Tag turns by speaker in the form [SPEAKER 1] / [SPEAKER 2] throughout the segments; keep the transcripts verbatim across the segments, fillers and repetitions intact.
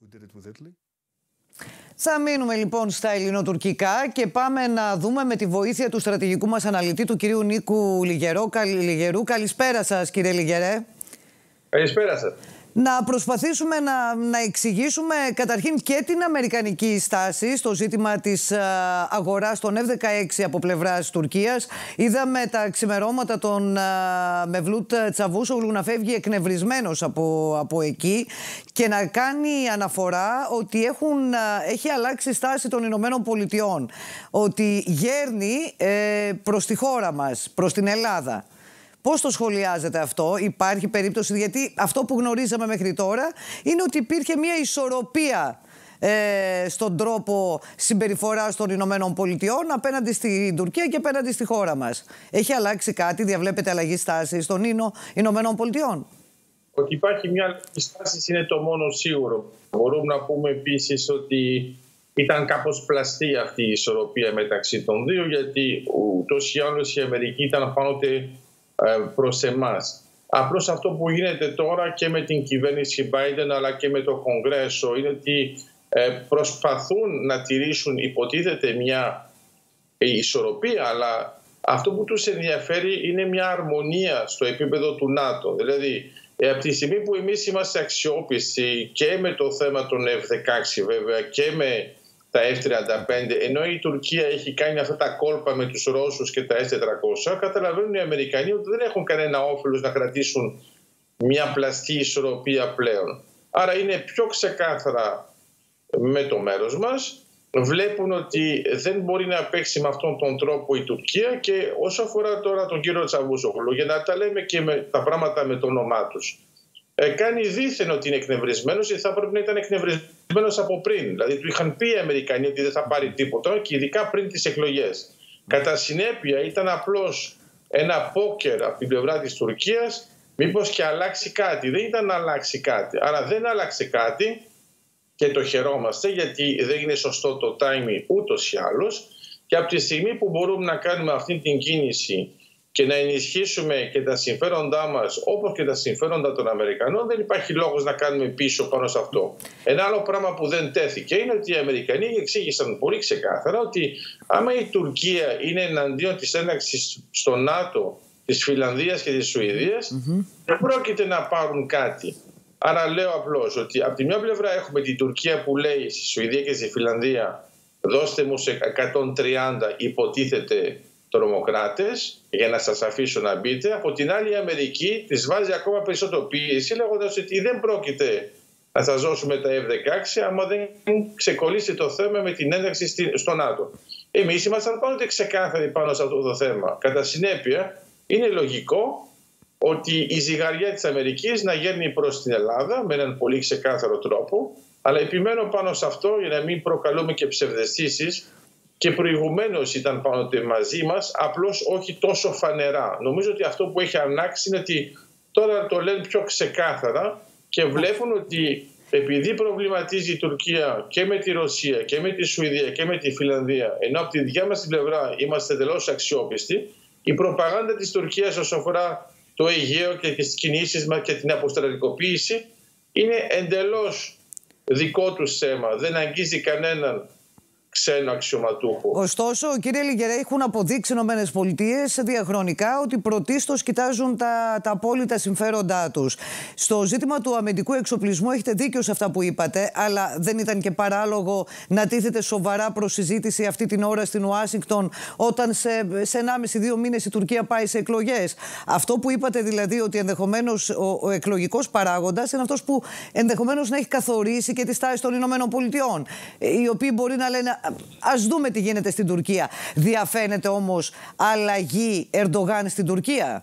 [SPEAKER 1] Θα μείνουμε λοιπόν στα ελληνοτουρκικά και πάμε να δούμε με τη βοήθεια του στρατηγικού μας αναλυτή, του κυρίου Νίκου Λιγερό. Λιγερού. Καλησπέρα σας, κύριε Λιγερέ.
[SPEAKER 2] Καλησπέρα σας.
[SPEAKER 1] Να προσπαθήσουμε να, να εξηγήσουμε καταρχήν και την αμερικανική στάση στο ζήτημα της α, αγοράς των εφ δεκαέξι από πλευράς Τουρκίας. Είδαμε τα ξημερώματα των α, Μευλούτ Τσαβούσογλου να φεύγει εκνευρισμένος από, από εκεί και να κάνει αναφορά ότι έχουν, α, έχει αλλάξει στάση των Ηνωμένων Πολιτειών, ότι γέρνει ε, προς τη χώρα μας, προς την Ελλάδα. Πώς το σχολιάζετε αυτό? Υπάρχει περίπτωση? Γιατί αυτό που γνωρίζαμε μέχρι τώρα είναι ότι υπήρχε μια ισορροπία ε, στον τρόπο συμπεριφοράς των Ηνωμένων Πολιτειών απέναντι στην Τουρκία και απέναντι στη χώρα μας. Έχει αλλάξει κάτι? Διαβλέπετε αλλαγή στάσης των Ηνω, Ηνωμένων Πολιτειών?
[SPEAKER 2] Ότι υπάρχει μια αλλαγή στάσης είναι το μόνο σίγουρο. Μπορούμε να πούμε επίσης ότι ήταν κάπως πλαστή αυτή η ισορροπία μεταξύ των δύο, γιατί ούτως ή άλλως η Αμερική ήταν πάντοτε προς εμάς. Απλώς αυτό που γίνεται τώρα και με την κυβέρνηση Biden αλλά και με το Κογκρέσο είναι ότι προσπαθούν να τηρήσουν υποτίθεται μια ισορροπία, αλλά αυτό που τους ενδιαφέρει είναι μια αρμονία στο επίπεδο του ΝΑΤΟ. Δηλαδή από τη στιγμή που εμείς είμαστε αξιόπιστοι και με το θέμα των εφ δεκαέξι βέβαια και με τα εφ τριάντα πέντε, ενώ η Τουρκία έχει κάνει αυτά τα κόλπα με τους Ρώσους και τα ες τετρακόσια, καταλαβαίνουν οι Αμερικανοί ότι δεν έχουν κανένα όφελος να κρατήσουν μια πλαστή ισορροπία πλέον. Άρα είναι πιο ξεκάθαρα με το μέρος μας. Βλέπουν ότι δεν μπορεί να παίξει με αυτόν τον τρόπο η Τουρκία, και όσο αφορά τώρα τον κύριο Τσαβούσογλου, για να τα λέμε και με τα πράγματα με το όνομά τους, Ε, κάνει δήθεν ότι είναι εκνευρισμένος, γιατί θα πρέπει να ήταν εκνευρισμένος από πριν. Δηλαδή του είχαν πει οι Αμερικανοί ότι δεν θα πάρει τίποτα, και ειδικά πριν τις εκλογές. Κατά συνέπεια ήταν απλώς ένα πόκερ από την πλευρά της Τουρκίας, μήπως και αλλάξει κάτι. Δεν ήταν να αλλάξει κάτι. Άρα δεν άλλαξε κάτι και το χαιρόμαστε, γιατί δεν είναι σωστό το timing ούτως ή άλλως. Και από τη στιγμή που μπορούμε να κάνουμε αυτή την κίνηση και να ενισχύσουμε και τα συμφέροντά μας όπως και τα συμφέροντα των Αμερικανών, δεν υπάρχει λόγος να κάνουμε πίσω πάνω σε αυτό. Ένα άλλο πράγμα που δεν τέθηκε είναι ότι οι Αμερικανοί εξήγησαν πολύ ξεκάθαρα ότι άμα η Τουρκία είναι εναντίον της ένταξης στο ΝΑΤΟ της Φινλανδίας και της Σουηδίας, mm-hmm. δεν πρόκειται να πάρουν κάτι. Άρα λέω απλώς ότι από τη μια πλευρά έχουμε την Τουρκία που λέει στη Σουηδία και στη Φινλανδία δώστε μου σε εκατόν τριάντα υποτίθεται τρομοκράτες για να σας αφήσω να μπείτε. Από την άλλη η Αμερική τις βάζει ακόμα περισσότερο πίεση, λέγοντας ότι δεν πρόκειται να σας δώσουμε τα εφ δεκαέξι άμα δεν ξεκολλήσει το θέμα με την ένταξη στο ΝΑΤΟ. Εμείς ήμασταν πάντοτε ξεκάθαροι πάνω σε αυτό το θέμα. Κατά συνέπεια είναι λογικό ότι η ζυγαριά της Αμερικής να γέρνει προς την Ελλάδα με έναν πολύ ξεκάθαρο τρόπο, αλλά επιμένω πάνω σε αυτό για να μην προκαλούμε και ψευδαισθήσεις. Και προηγουμένως ήταν πάντοτε μαζί μας, απλώς όχι τόσο φανερά. Νομίζω ότι αυτό που έχει αλλάξει είναι ότι τώρα το λένε πιο ξεκάθαρα και βλέπουν ότι επειδή προβληματίζει η Τουρκία και με τη Ρωσία και με τη Σουηδία και με τη Φινλανδία, ενώ από τη δικιά μας την πλευρά είμαστε εντελώς αξιόπιστοι, η προπαγάνδα της Τουρκίας όσον αφορά το Αιγαίο και τις κινήσεις μας και την αποστρατικοποίηση είναι εντελώς δικό του θέμα. Δεν αγγίζει κανέναν ξένο αξιωματούχο.
[SPEAKER 1] Ωστόσο, κύριε Λιγερέ, έχουν αποδείξει οι ΗΠΑ διαχρονικά ότι πρωτίστως κοιτάζουν τα, τα απόλυτα συμφέροντά τους. Στο ζήτημα του αμυντικού εξοπλισμού έχετε δίκιο σε αυτά που είπατε, αλλά δεν ήταν και παράλογο να τίθεται σοβαρά προς συζήτηση αυτή την ώρα στην Ουάσιγκτον, όταν σε, σε ενάμιση δύο μήνες η Τουρκία πάει σε εκλογές? Αυτό που είπατε δηλαδή, ότι ενδεχομένως ο, ο εκλογικός παράγοντας είναι αυτός που ενδεχομένως να έχει καθορίσει και τη στάση των Ηνωμένων Πολιτειών, οι οποίοι μπορεί να λένε ας δούμε τι γίνεται στην Τουρκία. Διαφαίνεται όμως αλλαγή Ερντογάν στην Τουρκία?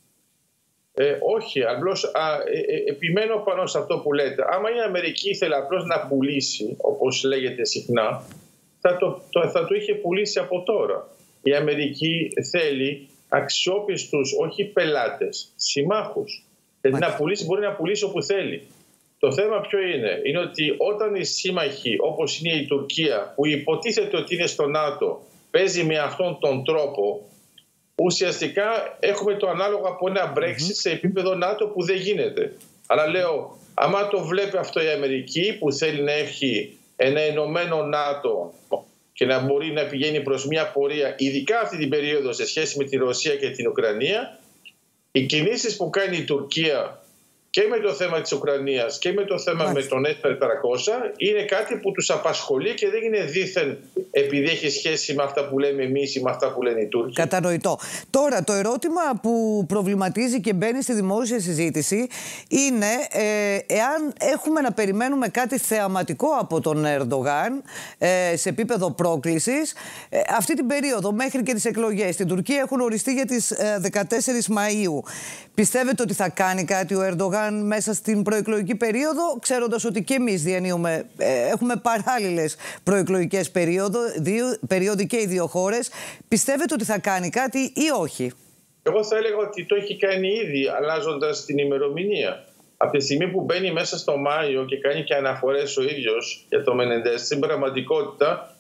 [SPEAKER 2] Ε, όχι, απλώς α, ε, ε, επιμένω πάνω σε αυτό που λέτε. Άμα η Αμερική ήθελε απλώς να πουλήσει, όπως λέγεται συχνά, θα το, το, θα το είχε πουλήσει από τώρα. Η Αμερική θέλει αξιόπιστους, όχι πελάτες, συμμάχους. Δηλαδή να πουλήσει, μπορεί να πουλήσει όπου θέλει. Το θέμα ποιο είναι? Είναι ότι όταν οι σύμμαχοι όπως είναι η Τουρκία, που υποτίθεται ότι είναι στο ΝΑΤΟ, παίζει με αυτόν τον τρόπο, ουσιαστικά έχουμε το ανάλογο από ένα Brexit σε επίπεδο ΝΑΤΟ που δεν γίνεται. Αλλά λέω, άμα το βλέπει αυτό η Αμερική που θέλει να έχει ένα ενωμένο ΝΑΤΟ και να μπορεί να πηγαίνει προς μια πορεία, ειδικά αυτή την περίοδο σε σχέση με τη Ρωσία και την Ουκρανία, οι κινήσεις που κάνει η Τουρκία και με το θέμα της Ουκρανίας και με το θέμα Μάλιστα. με τον ες τετρακόσια είναι κάτι που τους απασχολεί και δεν είναι δήθεν επειδή έχει σχέση με αυτά που λέμε εμείς ή με αυτά που λένε οι Τούρκοι.
[SPEAKER 1] Κατανοητό. Τώρα το ερώτημα που προβληματίζει και μπαίνει στη δημόσια συζήτηση είναι ε, εάν έχουμε να περιμένουμε κάτι θεαματικό από τον Ερντογάν ε, σε επίπεδο πρόκλησης ε, αυτή την περίοδο μέχρι και τις εκλογές. Στην Τουρκία έχουν οριστεί για τις ε, δεκατέσσερις Μαΐου. Πιστεύετε ότι θα κάνει κάτι ο Ερντογάν μέσα στην προεκλογική περίοδο, ξέροντας ότι και εμείς διανύουμε, ε, έχουμε παράλληλες προεκλογικές περίοδο, δύο, περίοδοι και οι δύο χώρες. Πιστεύετε ότι θα κάνει κάτι ή όχι?
[SPEAKER 2] Εγώ θα έλεγα ότι το έχει κάνει ήδη, αλλάζοντας την ημερομηνία. Από τη στιγμή που μπαίνει μέσα στο Μάιο και κάνει και αναφορές ο ίδιος για το Μενεντές, στην πραγματικότητα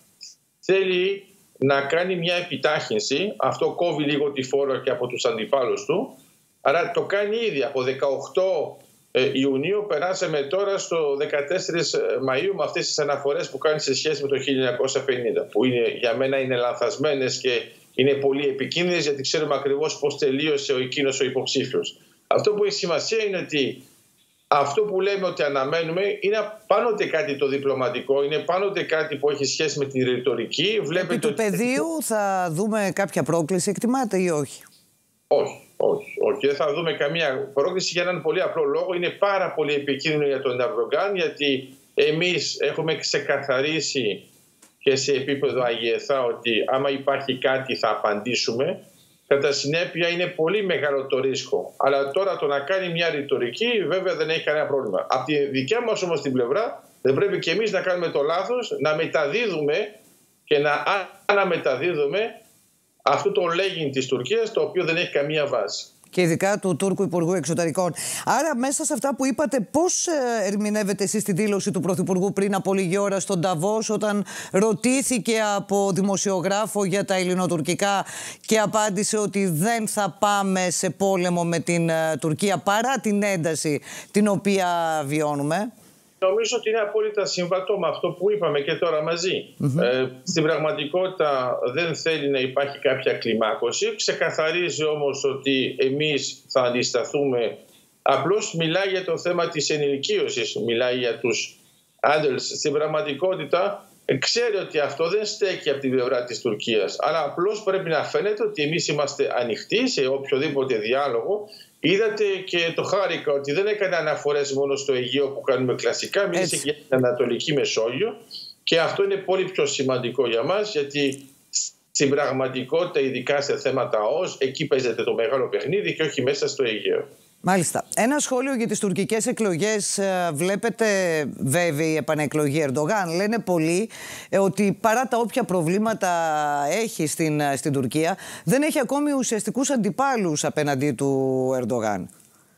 [SPEAKER 2] θέλει να κάνει μια επιτάχυνση. Αυτό κόβει λίγο τη φόρα και από τους αντιπάλους του. Άρα το κάνει ήδη από δεκαοκτώ Ιουνίου, περάσαμε τώρα στο δεκατέσσερις Μαΐου με αυτές τις αναφορές που κάνει σε σχέση με το χίλια εννιακόσια πενήντα, που είναι, για μένα είναι λανθασμένες και είναι πολύ επικίνδυνες, γιατί ξέρουμε ακριβώς πώς τελείωσε ο εκείνος ο υποψήφιος. Αυτό που έχει σημασία είναι ότι αυτό που λέμε ότι αναμένουμε είναι πάντοτε κάτι το διπλωματικό, είναι πάντοτε κάτι που έχει σχέση με την ρητορική.
[SPEAKER 1] Επί του πεδίου θα δούμε κάποια πρόκληση, εκτιμάτε ή όχι?
[SPEAKER 2] Όχι. Όχι, όχι, δεν θα δούμε καμία πρόκληση για έναν πολύ απλό λόγο. Είναι πάρα πολύ επικίνδυνο για τον Ερντογάν, γιατί εμείς έχουμε ξεκαθαρίσει και σε επίπεδο ΑΓΕΘΑ ότι άμα υπάρχει κάτι θα απαντήσουμε. Κατά συνέπεια είναι πολύ μεγάλο το ρίσκο. Αλλά τώρα το να κάνει μια ρητορική βέβαια δεν έχει κανένα πρόβλημα. Από τη δικιά μας όμως την πλευρά δεν πρέπει και εμείς να κάνουμε το λάθος να μεταδίδουμε και να αναμεταδίδουμε αυτό το λέγειν της Τουρκίας, το οποίο δεν έχει καμία βάση.
[SPEAKER 1] Και ειδικά του Τούρκου Υπουργού Εξωτερικών. Άρα, μέσα σε αυτά που είπατε, πώς ερμηνεύετε εσείς τη δήλωση του Πρωθυπουργού πριν από λίγη ώρα στον Νταβός, όταν ρωτήθηκε από δημοσιογράφο για τα ελληνοτουρκικά και απάντησε ότι δεν θα πάμε σε πόλεμο με την Τουρκία παρά την ένταση την οποία βιώνουμε?
[SPEAKER 2] Νομίζω ότι είναι απόλυτα συμβατό με αυτό που είπαμε και τώρα μαζί. Mm-hmm. Ε, στην πραγματικότητα δεν θέλει να υπάρχει κάποια κλιμάκωση. Ξεκαθαρίζει όμως ότι εμείς θα αντισταθούμε. Απλώς μιλάει για το θέμα της ενηλικίωσης, μιλάει για τους adults. Στην πραγματικότητα ξέρει ότι αυτό δεν στέκει από την πλευρά της Τουρκίας. Αλλά απλώς πρέπει να φαίνεται ότι εμείς είμαστε ανοιχτοί σε οποιοδήποτε διάλογο. Είδατε και το χάρηκα ότι δεν έκανε αναφορές μόνο στο Αιγαίο που κάνουμε κλασικά, μίλησε και για την Ανατολική Μεσόγειο, και αυτό είναι πολύ πιο σημαντικό για μας, γιατί στην πραγματικότητα, ειδικά σε θέματα ΟΣ, εκεί παίζεται το μεγάλο παιχνίδι και όχι μέσα στο Αιγαίο. Μάλιστα.
[SPEAKER 1] Ένα σχόλιο για τις τουρκικές εκλογές. Βλέπετε βέβαια η επανεκλογή Ερντογάν. Λένε πολλοί ότι παρά τα όποια προβλήματα έχει στην, στην Τουρκία, δεν έχει ακόμη ουσιαστικούς αντιπάλους απέναντί του Ερντογάν.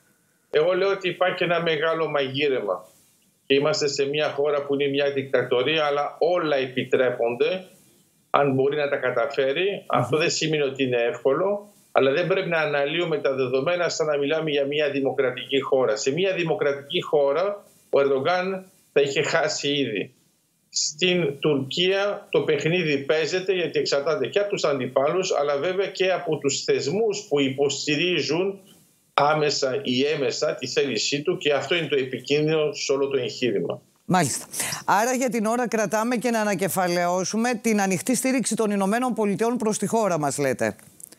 [SPEAKER 2] Εγώ λέω ότι υπάρχει ένα μεγάλο μαγείρεμα. Είμαστε σε μια χώρα που είναι μια δικτατορία, αλλά όλα επιτρέπονται αν μπορεί να τα καταφέρει. Mm-hmm. Αυτό δεν σημαίνει ότι είναι εύκολο. Αλλά δεν πρέπει να αναλύουμε τα δεδομένα σαν να μιλάμε για μια δημοκρατική χώρα. Σε μια δημοκρατική χώρα ο Ερντογάν θα είχε χάσει ήδη. Στην Τουρκία το παιχνίδι παίζεται, γιατί εξαρτάται και από τους αντιπάλους, αλλά βέβαια και από τους θεσμούς που υποστηρίζουν άμεσα ή έμεσα τη θέλησή του, και αυτό είναι το επικίνδυνο σε όλο το εγχείρημα.
[SPEAKER 1] Μάλιστα. Άρα για την ώρα κρατάμε και να ανακεφαλαιώσουμε την ανοιχτή στήριξη των Ηνωμένων Πολιτειών προς τη χώρα μας, λέτε,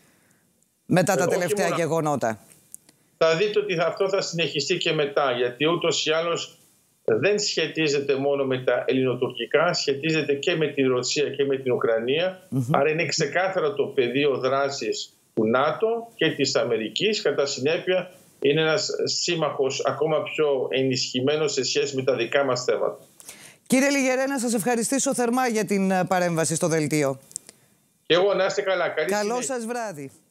[SPEAKER 1] μετά τα ε, τελευταία μόνο γεγονότα.
[SPEAKER 2] Θα δείτε ότι αυτό θα συνεχιστεί και μετά, γιατί ούτως ή άλλως δεν σχετίζεται μόνο με τα ελληνοτουρκικά, σχετίζεται και με την Ρωσία και με την Ουκρανία. Mm-hmm. Άρα είναι ξεκάθαρο το πεδίο δράσης του ΝΑΤΟ και της Αμερικής. Κατά συνέπεια είναι ένας σύμμαχος ακόμα πιο ενισχυμένος σε σχέση με τα δικά μας θέματα.
[SPEAKER 1] Κύριε Λιγερέ, να σας ευχαριστήσω θερμά για την παρέμβαση στο δελτίο.
[SPEAKER 2] Και εγώ, να είστε καλά. Καλή
[SPEAKER 1] Καλό σας βράδυ.